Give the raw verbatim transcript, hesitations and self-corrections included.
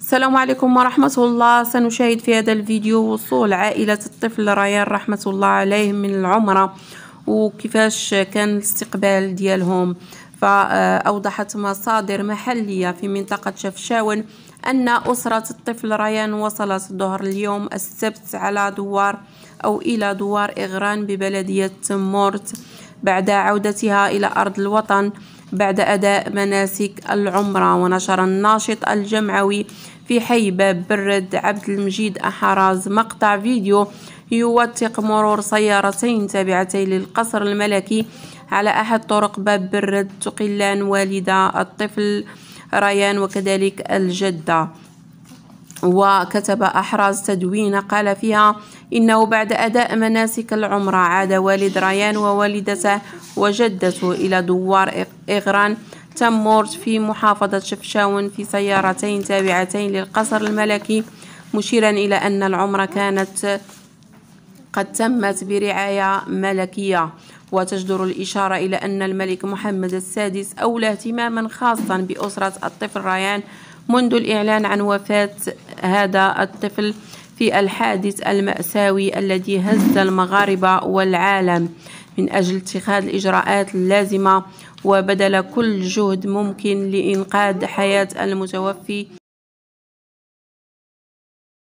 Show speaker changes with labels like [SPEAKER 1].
[SPEAKER 1] السلام عليكم ورحمة الله. سنشاهد في هذا الفيديو وصول عائلة الطفل ريان رحمة الله عليه من العمرة وكيفاش كان الاستقبال ديالهم. فأوضحت مصادر محلية في منطقة شفشاون أن أسرة الطفل ريان وصلت ظهر اليوم السبت على دوار أو إلى دوار إغران ببلدية مورت بعد عودتها إلى أرض الوطن بعد أداء مناسك العمرة. ونشر الناشط الجمعوي في حي باب برد عبد المجيد أحراز مقطع فيديو يوثق مرور سيارتين تابعتين للقصر الملكي على أحد طرق باب برد تقلان والدة الطفل ريان وكذلك الجدة. وكتب أحراز تدوين قال فيها إنه بعد أداء مناسك العمرة عاد والد ريان ووالدته وجدته إلى دوار إغران تمورت في محافظة شفشاون في سيارتين تابعتين للقصر الملكي، مشيرا إلى أن العمرة كانت قد تمت برعاية ملكية. وتجدر الإشارة إلى أن الملك محمد السادس أولى اهتماما خاصا بأسرة الطفل ريان منذ الإعلان عن وفاة هذا الطفل في الحادث المأساوي الذي هز المغاربة والعالم، من أجل اتخاذ الإجراءات اللازمة وبذل كل جهد ممكن لإنقاذ حياة المتوفي.